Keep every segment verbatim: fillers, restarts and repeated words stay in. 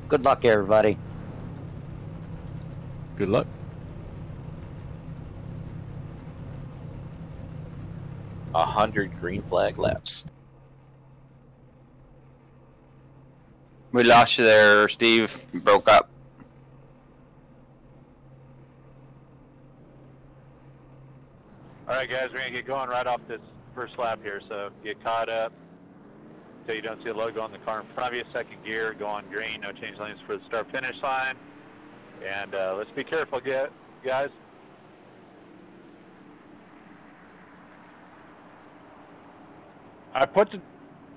Good luck, everybody. Good luck. A hundred green flag laps. We lost you there, Steve. You broke up. All right, guys, we're gonna get going right off this first lap here. So get caught up until you don't see a logo on the car in front of you. Second gear, go on green. No change lanes for the start finish line. And uh, let's be careful, get guys. I put the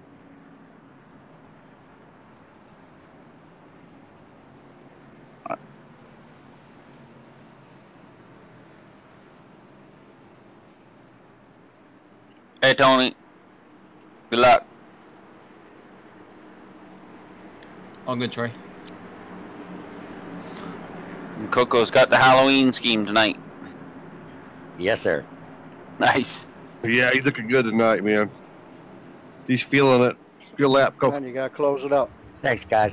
Hey, Tony. Good luck. All good, Troy. And Coco's got the Halloween scheme tonight. Yes, sir. Nice. Yeah, he's looking good tonight, man. He's feeling it. Good lap, Coco. And you gotta close it up. Thanks, guys.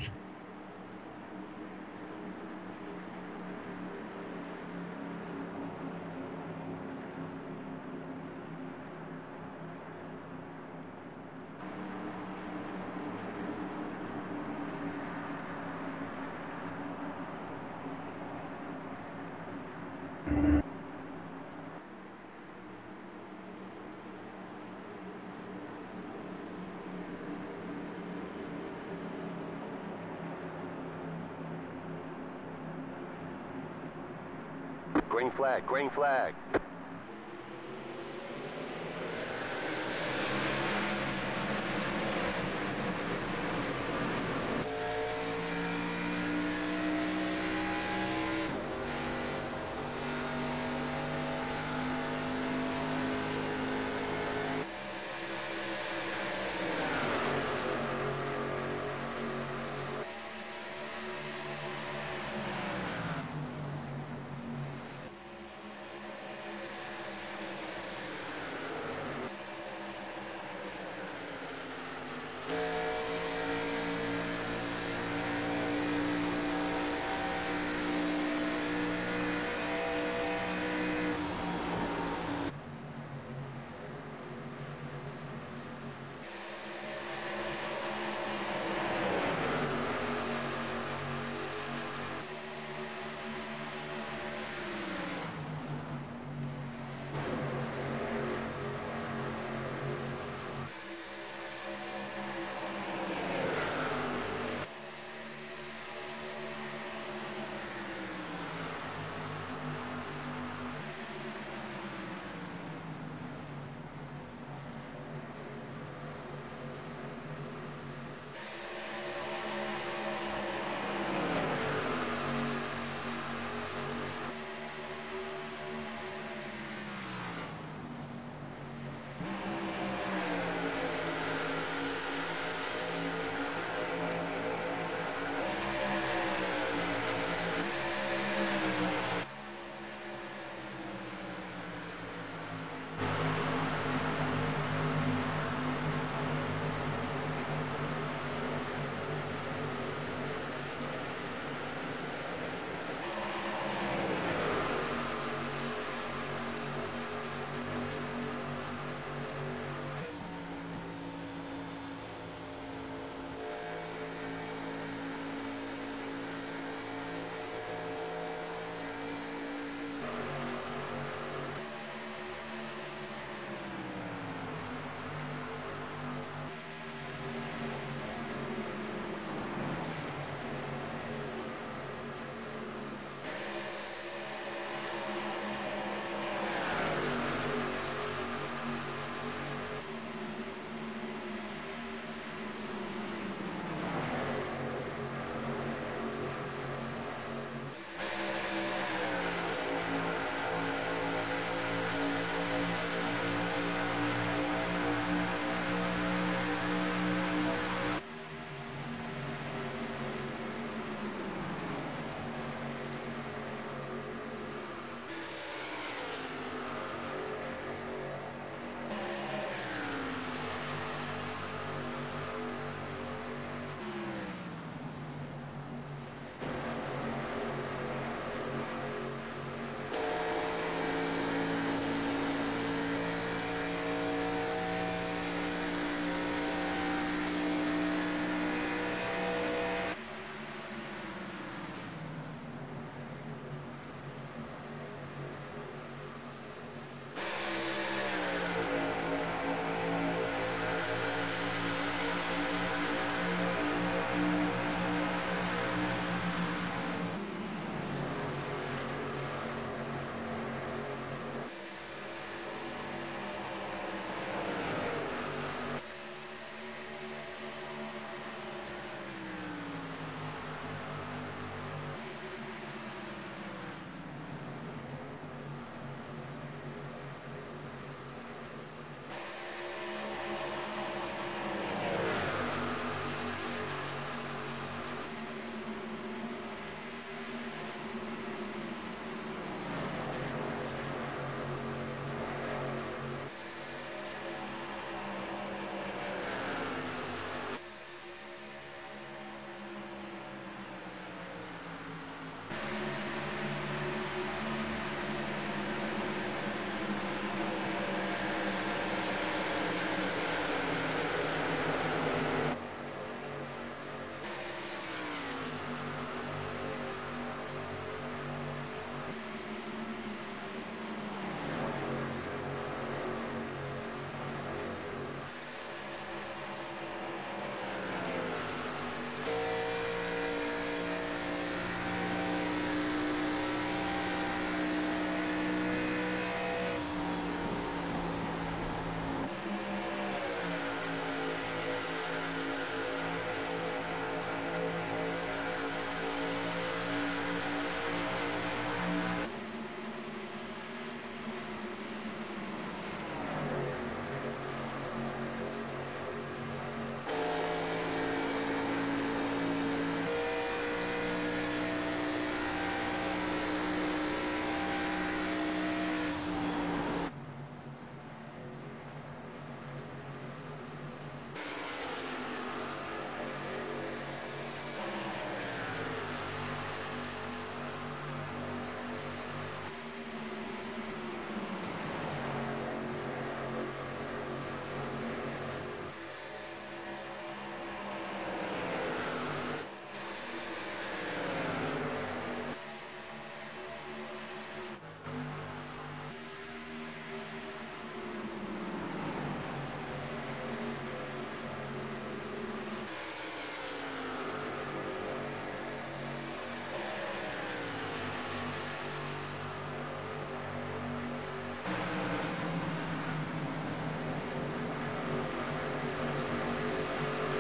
Green flag, green flag.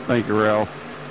Thank you, Ralph.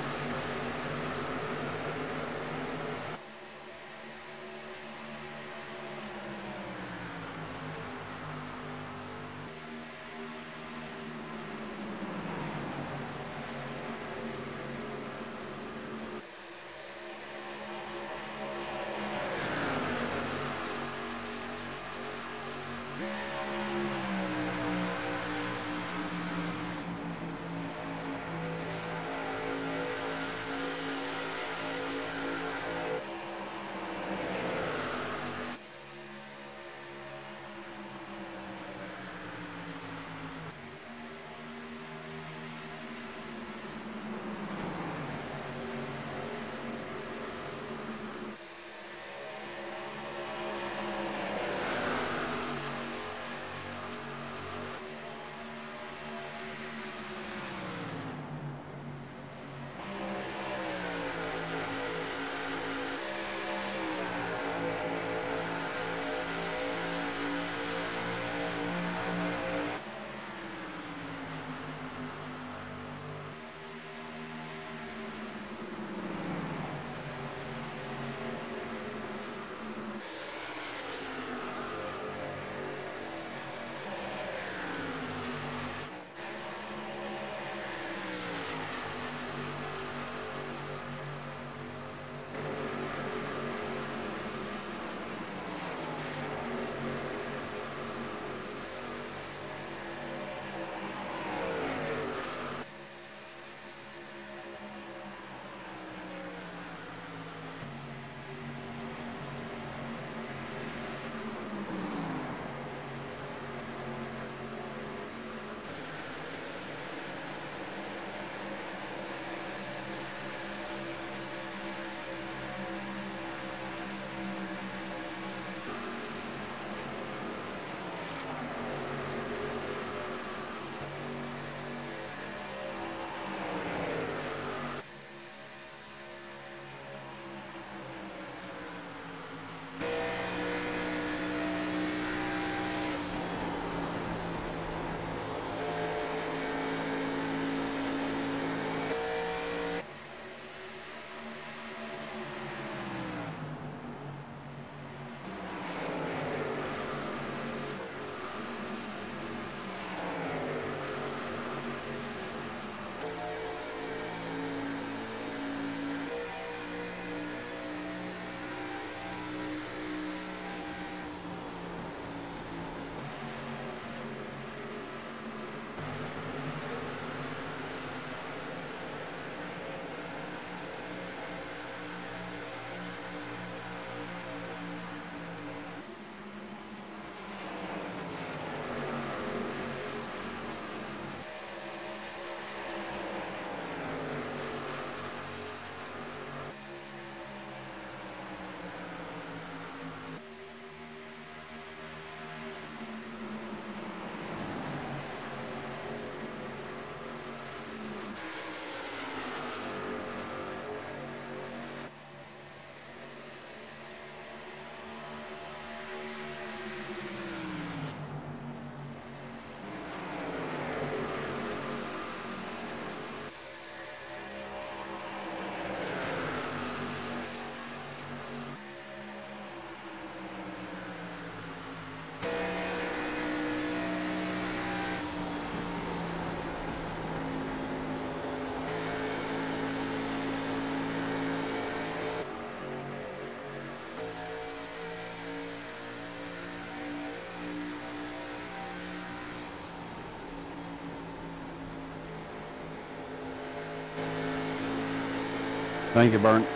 Thank you, Bert.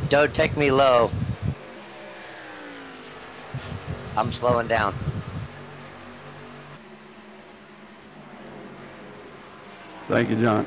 Don't take me low. I'm slowing down. Thank you, John.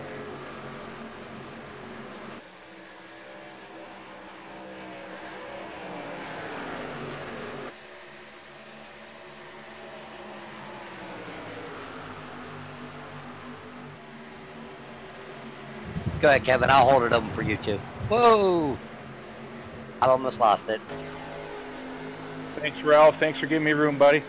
Go ahead, Kevin. I'll hold it open for you too. Whoa! I almost lost it. Thanks, Ralph. Thanks for giving me room, buddy.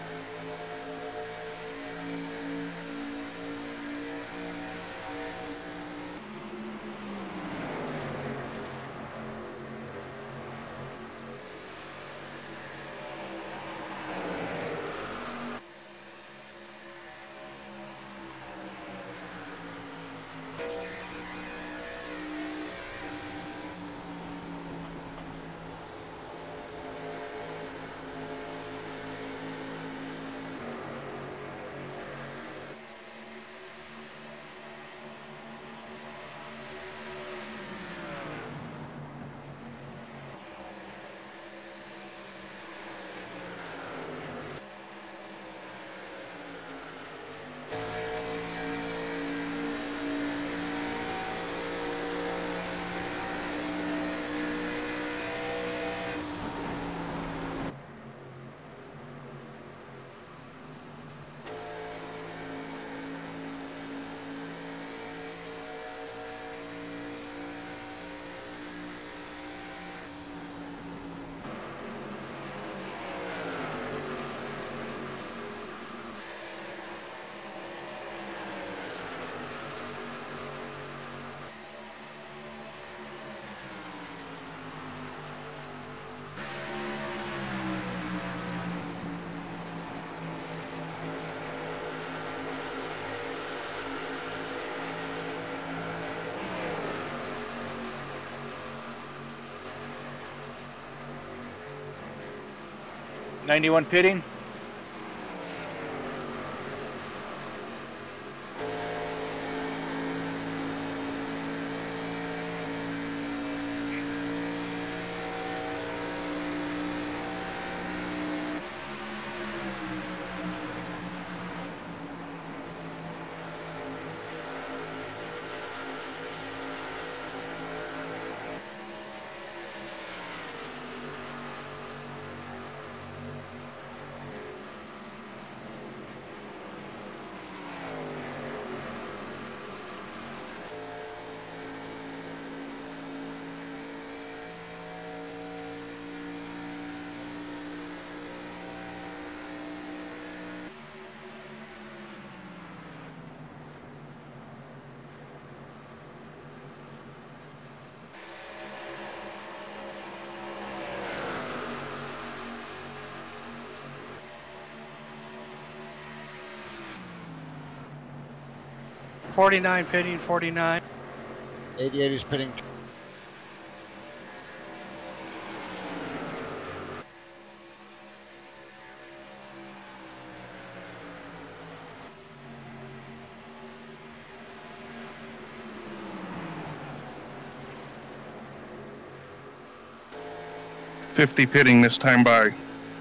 ninety-one pitting. forty-nine pitting, forty-nine. eighty-eight is pitting. fifty pitting this time by.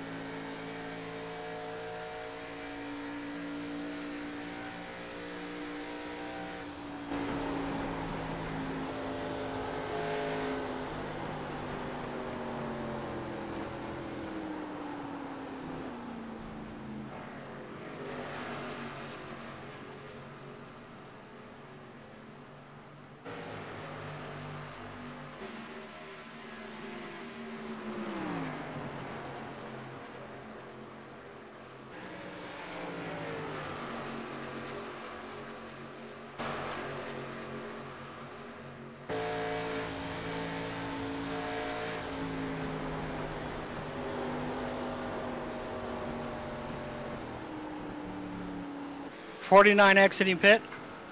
forty-nine exiting pit.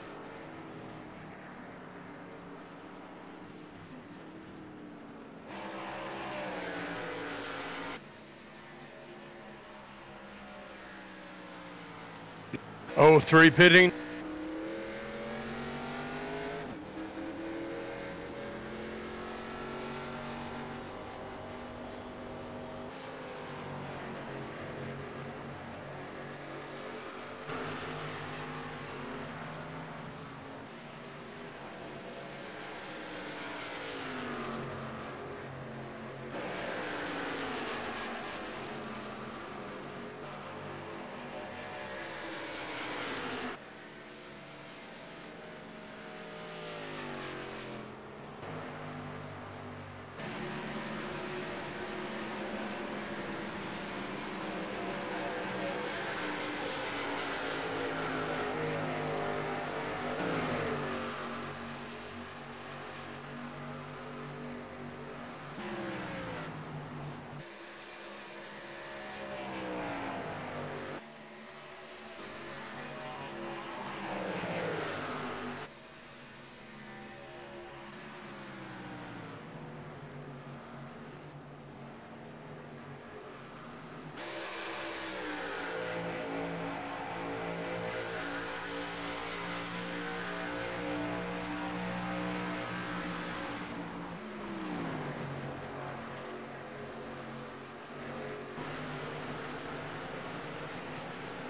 Oh, three pitting.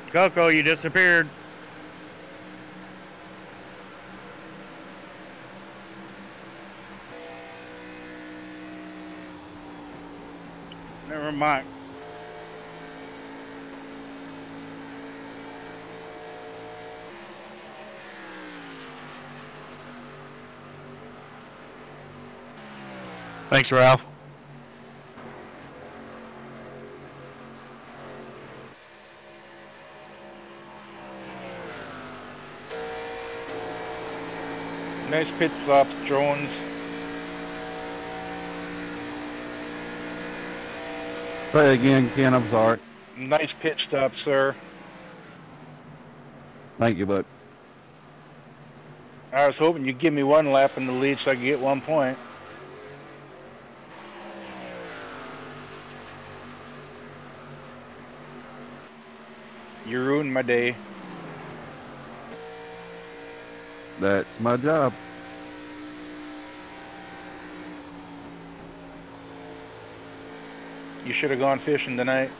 Kopko, you disappeared. Never mind. Thanks, Ralph. Nice pit stop, Jones. Say again, Ken, I'm sorry. Nice pit stop, sir. Thank you, bud. I was hoping you'd give me one lap in the lead so I could get one point. You ruined my day. That's my job. You should have gone fishing tonight.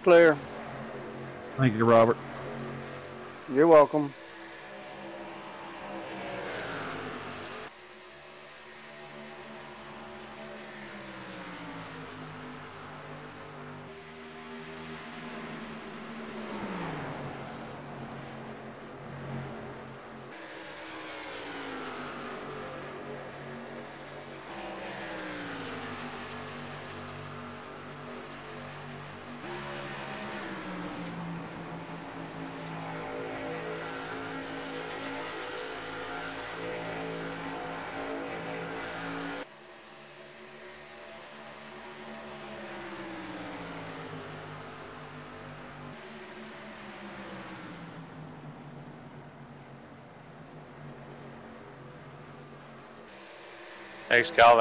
clear. Thank you, Robert. You're welcome. Thanks, Calvin.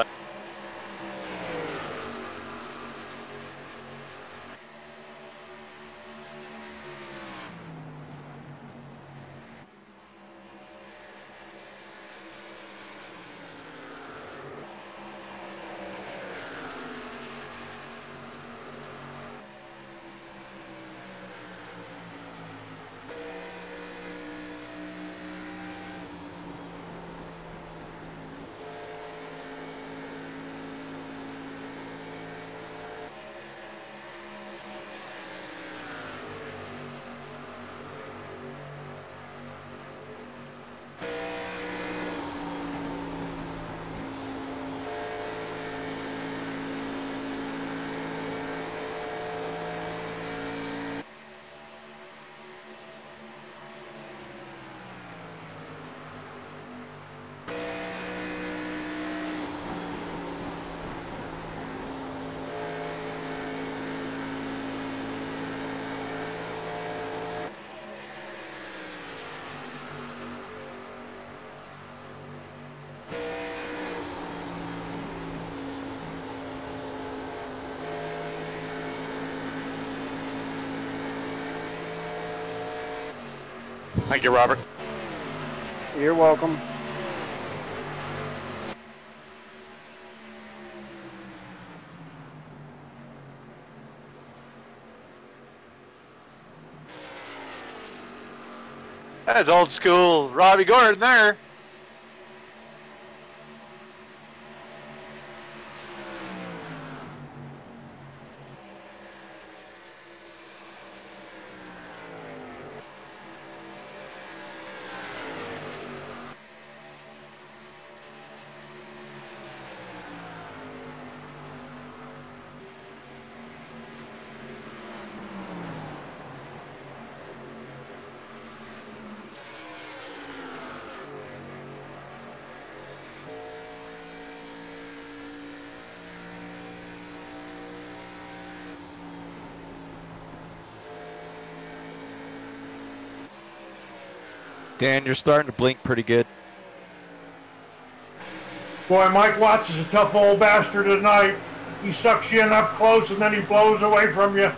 Thank you, Robert. You're welcome. That's old school Robbie Gordon there. Dan, you're starting to blink pretty good. Boy, Mike Watts is a tough old bastard tonight. He sucks you in up close and then he blows away from you.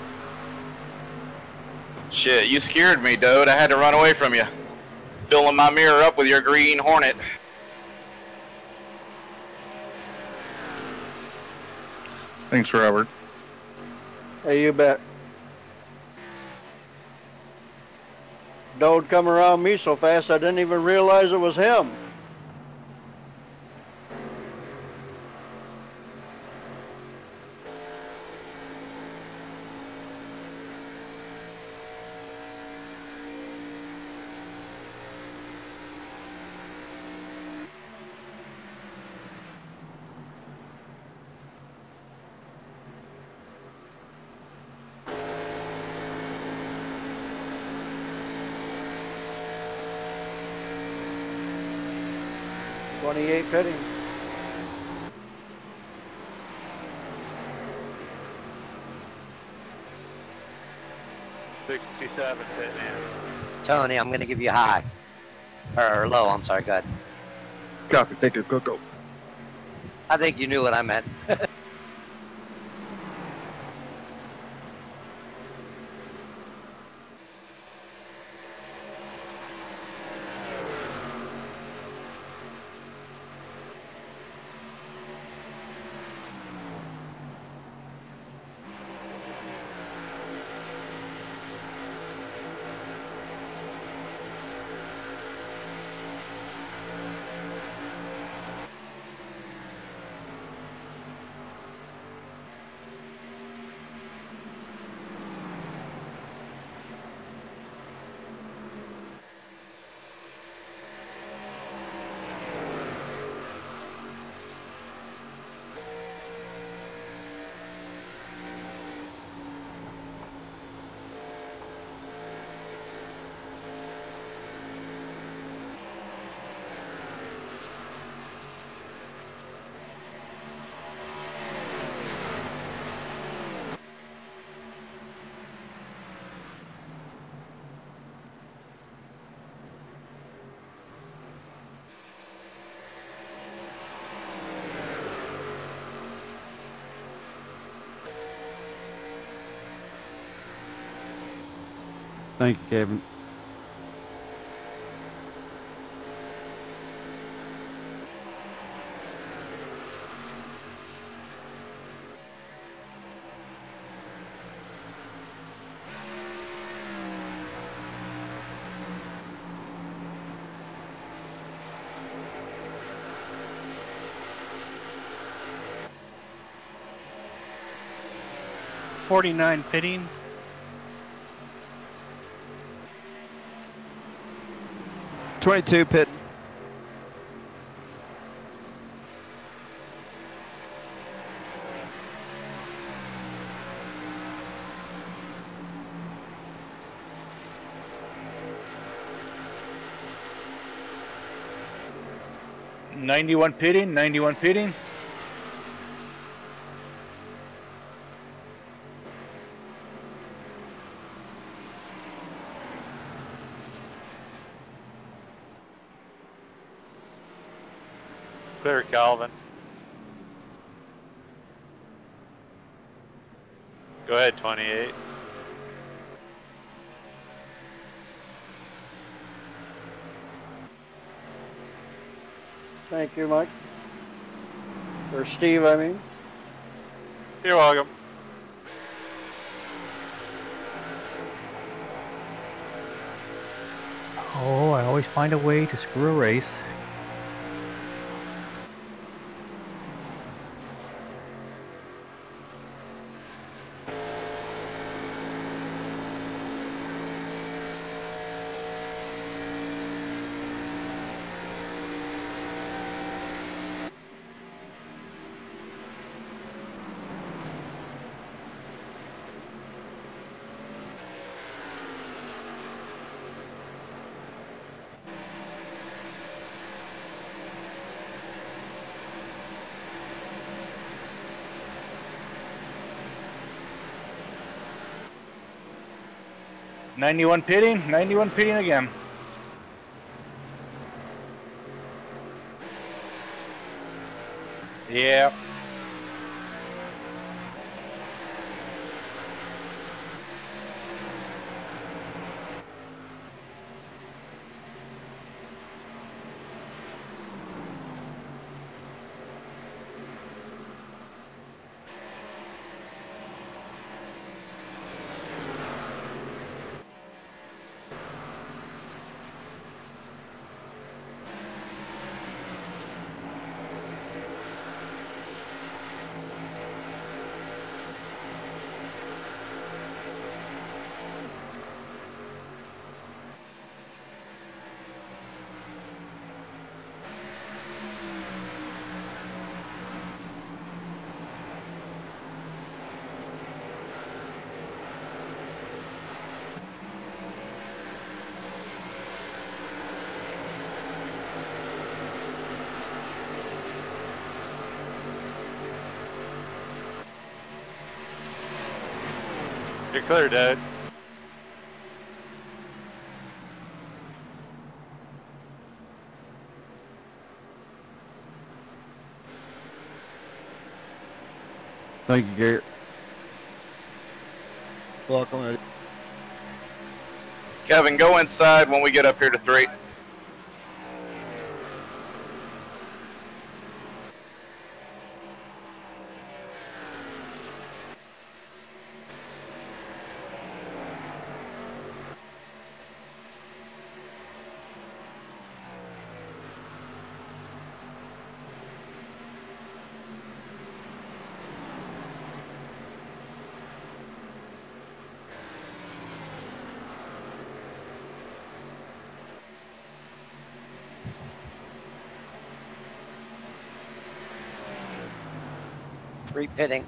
Shit, you scared me, dude. I had to run away from you. Filling my mirror up with your green Hornet. Thanks, Robert. Hey, you bet. Don't come around me so fast I didn't even realize it was him. twenty-eight pitting. sixty-seven pitting in. Tony, I'm going to give you high. Or low, I'm sorry, go ahead. Copy. Thank you, Kopko. I think you knew what I meant. Thank you, Kevin. forty-nine pitting. twenty-two pit. ninety-one pitting, ninety-one pitting. Clear, Calvin. Go ahead, twenty-eight. Thank you, Mike. Or Steve, I mean. You're welcome. Oh, I always find a way to screw a race. ninety-one pitting, ninety-one pitting again. Yeah. You're clear, Dad. Thank you, Garrett. Welcome, Eddie. Kevin, go inside when we get up here to three. Three pitting.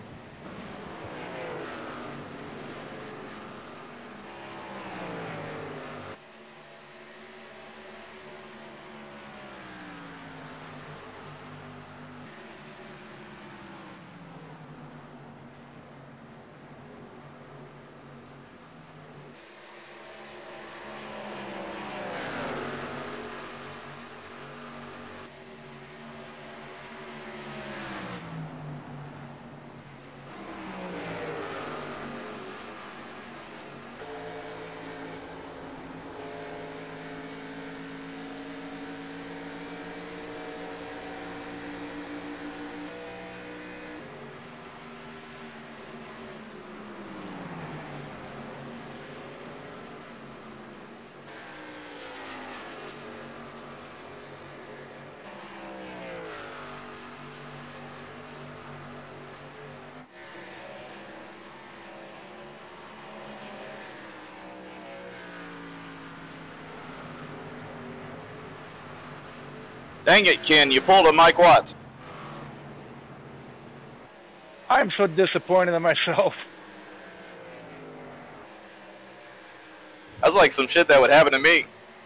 Dang it, Ken, you pulled a Mike Watts. I'm so disappointed in myself. That's like some shit that would happen to me.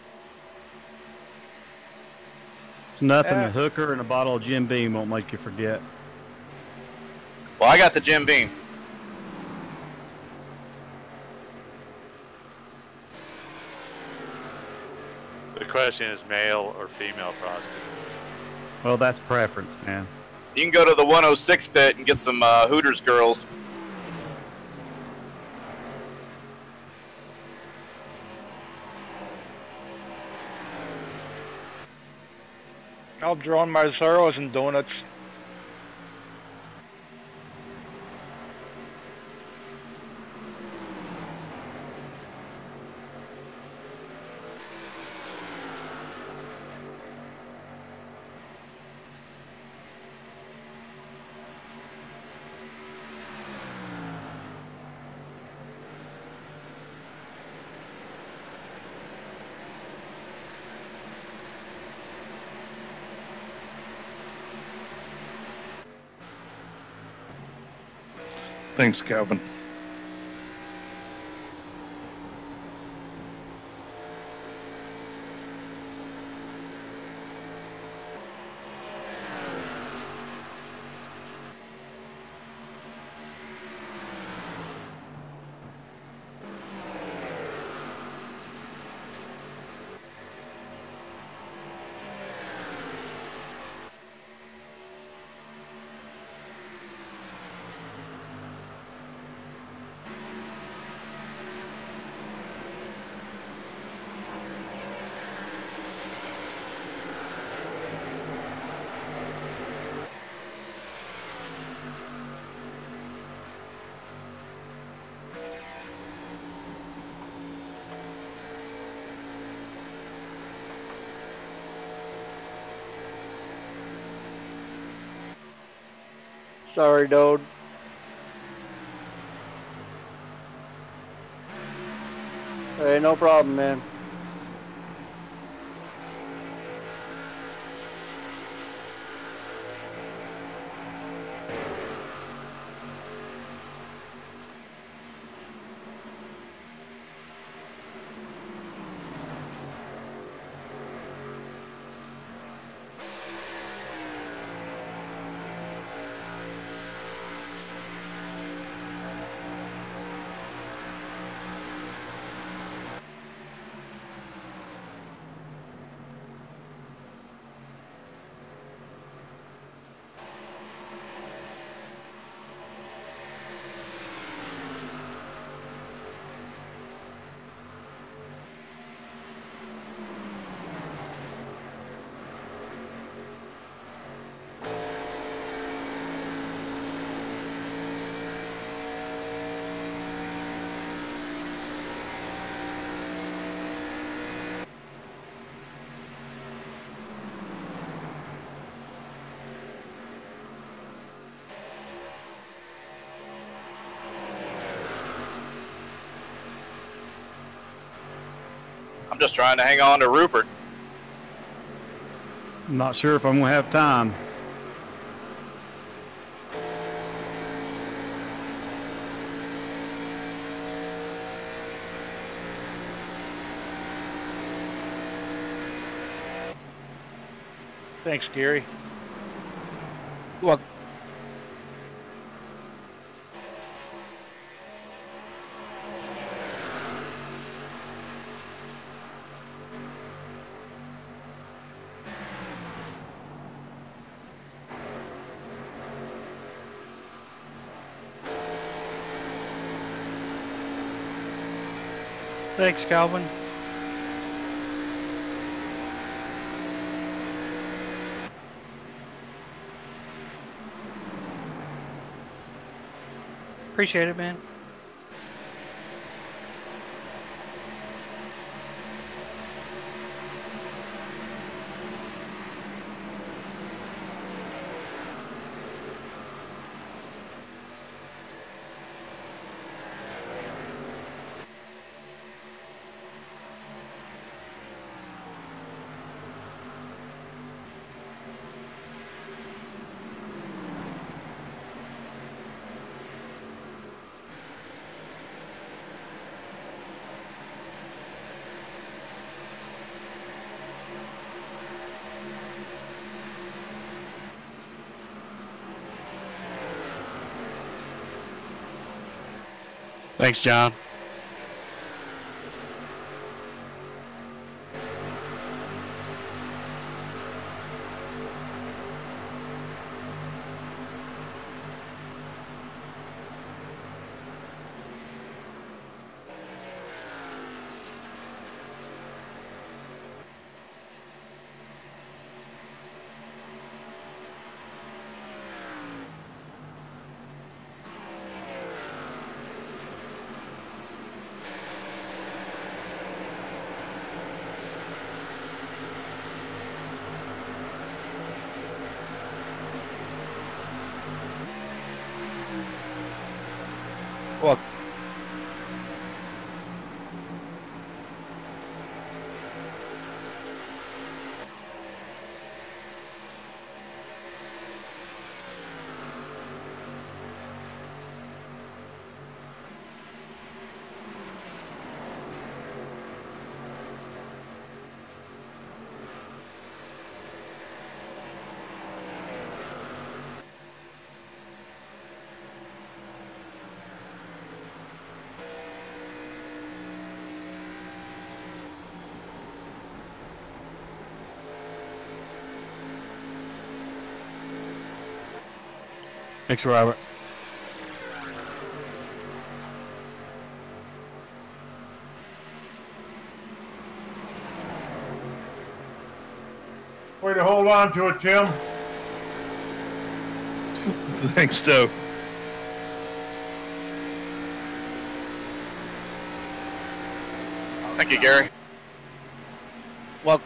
It's nothing. Yeah. A hooker and a bottle of Jim Beam won't make you forget. Well, I got the Jim Beam. The question is male or female prostitute. Well, that's preference, man. You can go to the one oh six pit and get some uh, Hooters girls. I'll drown my sorrows in donuts. Thanks, Calvin. Sorry, Dode. Hey, no problem, man. I'm just trying to hang on to Rupert. I'm not sure if I'm going to have time. Thanks, Gary. Well, Thanks, Calvin. Appreciate it, man. Thanks, John. Well, Thanks, Robert. Way to hold on to it, Tim. Thanks, Stowe. Thank you, Gary. well,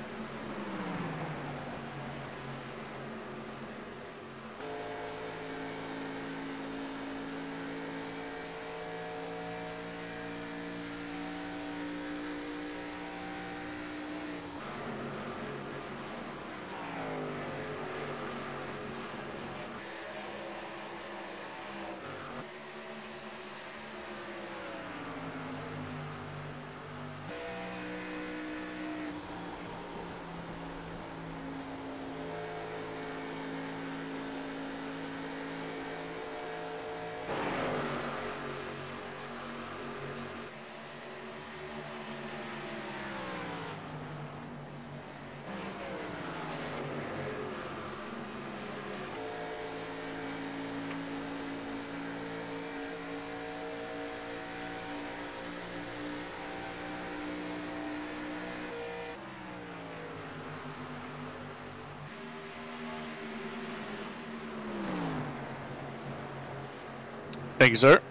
Thank you, sir.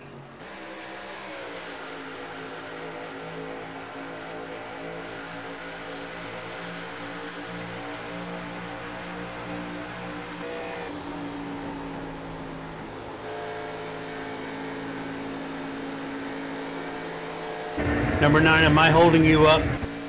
Number nine, am I holding you up?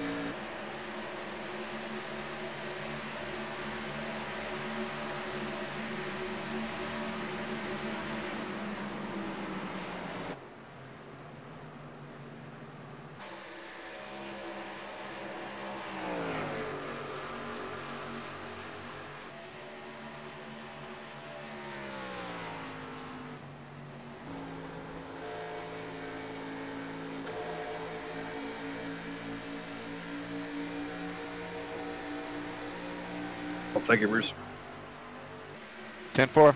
Thank you, Bruce. ten four.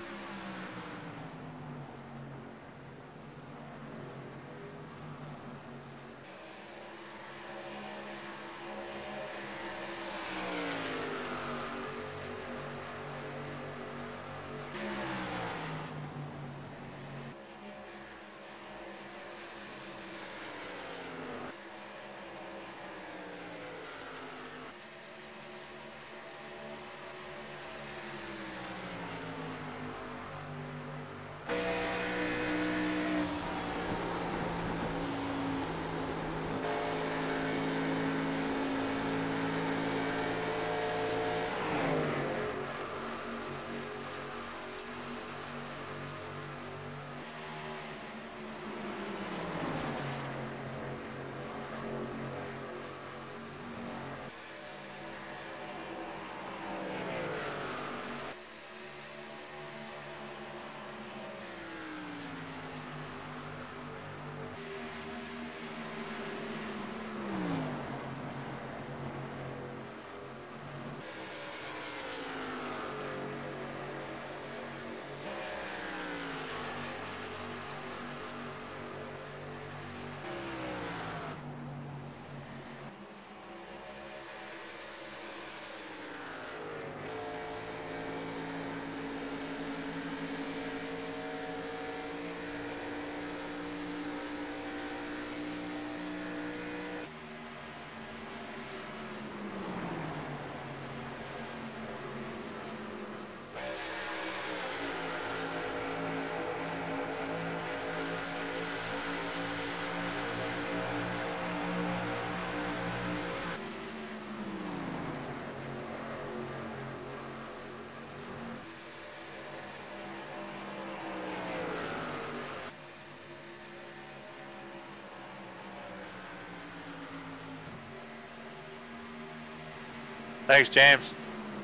Thanks, James.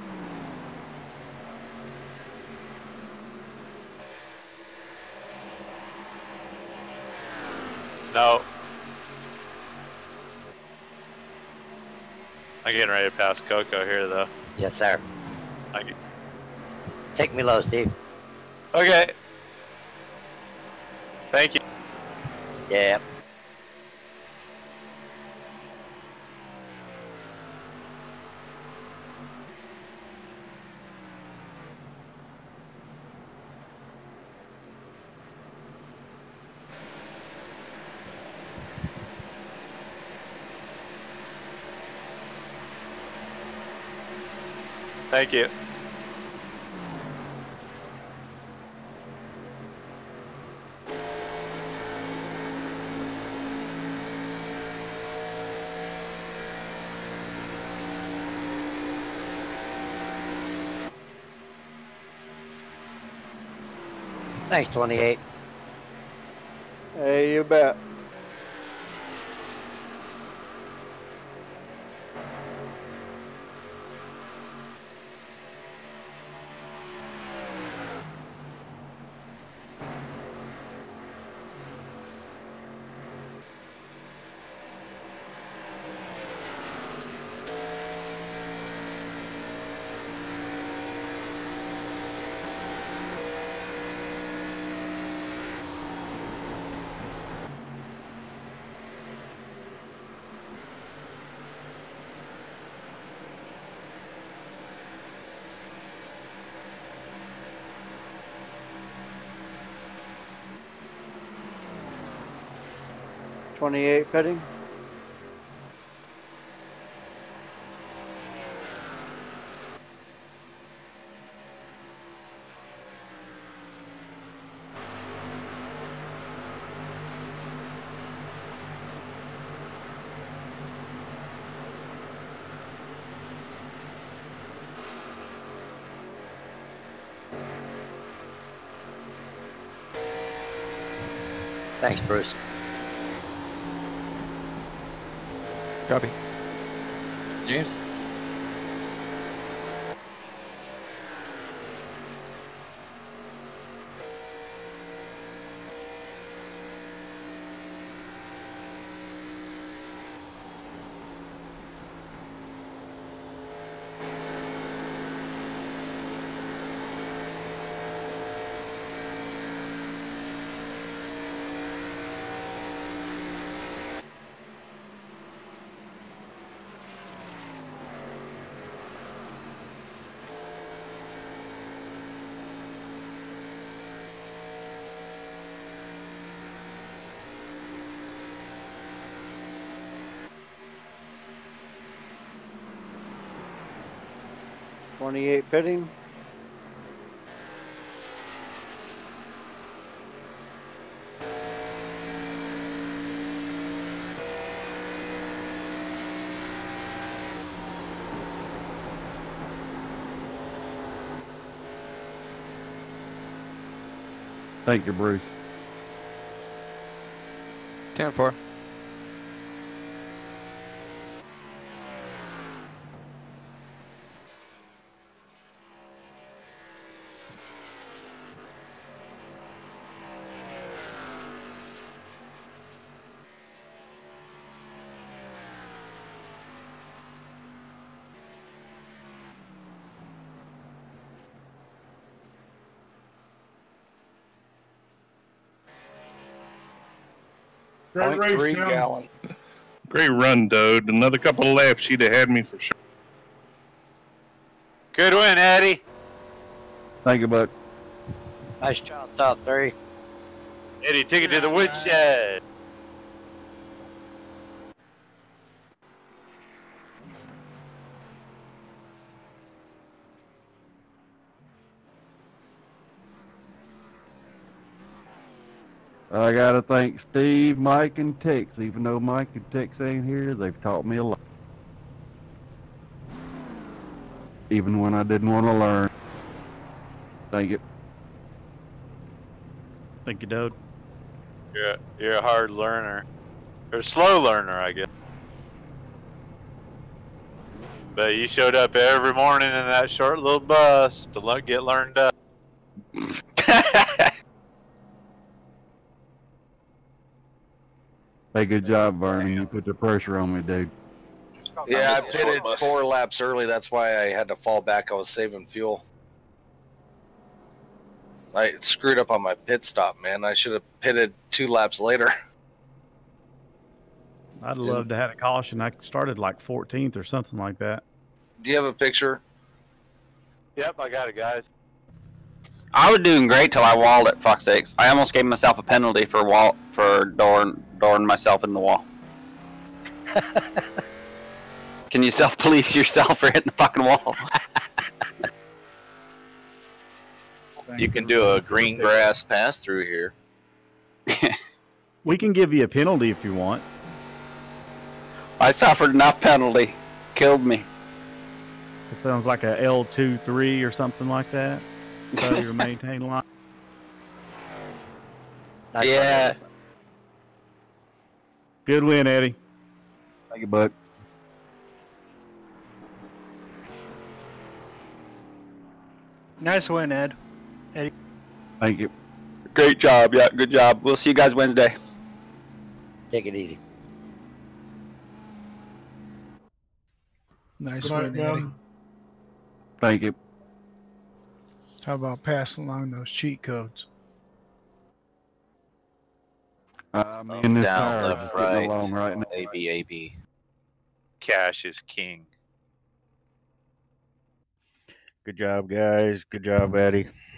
No. I'm getting ready to pass Kopko here, though. Yes, sir. I get... Take me low, Steve. Okay. Thank you. Yeah. Thank you. Thanks, twenty-eight. Hey, you bet. twenty-eight pitting. Thanks, Bruce. Copy. James? twenty-eight pitting. Thank you, Bruce. ten four. Great Point race, three Tim. gallon. Great run, Dode. Another couple of laps, she'd have had me for sure. Good win, Eddie. Thank you, Buck. Nice job, top three. Eddie, take it to the woodshed. I gotta thank Steve, Mike, and Tex. Even though Mike and Tex ain't here, they've taught me a lot. Even when I didn't want to learn. Thank you. Thank you, Dode. You're a, you're a hard learner. You're a slow learner, I guess. But you showed up every morning in that short little bus to le get learned up. Hey, good job, Vernon. You put the pressure on me, dude. Yeah, I pitted four laps early. That's why I had to fall back. I was saving fuel. I screwed up on my pit stop, man. I should have pitted two laps later. I'd love to have a caution. I started like fourteenth or something like that. Do you have a picture? Yep, I got it, guys. I was doing great till I walled it. Fuck's sakes! I almost gave myself a penalty for wall for dooring dooring myself in the wall. Can you self-police yourself for hitting the fucking wall? You can do a green grass pass through here. We can give you a penalty if you want. I suffered enough penalty. Killed me. It sounds like a L two three or something like that. Failure to maintain line. Yeah. Good win, Eddie. Thank you, bud. Nice win, Ed. Eddie. Thank you. Great job. Yeah, good job. We'll see you guys Wednesday. Take it easy. Nice Good night, win, Eddie. man. Thank you. How about passing along those cheat codes? Uh, me and this Down, tire left, is getting right, along right now. A B, A B. Cash is king. Good job, guys. Good job, Eddie.